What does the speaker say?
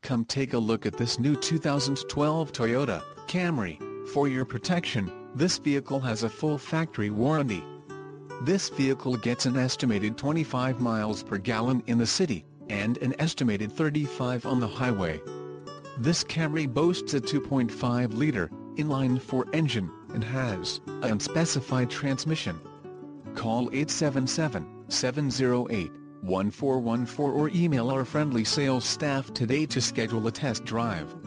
Come take a look at this new 2012 Toyota Camry. For your protection, this vehicle has a full factory warranty. This vehicle gets an estimated 25 miles per gallon in the city, and an estimated 35 on the highway. This Camry boasts a 2.5-liter, inline-4 engine, and has an unspecified transmission. Call 877-708-1414 or email our friendly sales staff today to schedule a test drive.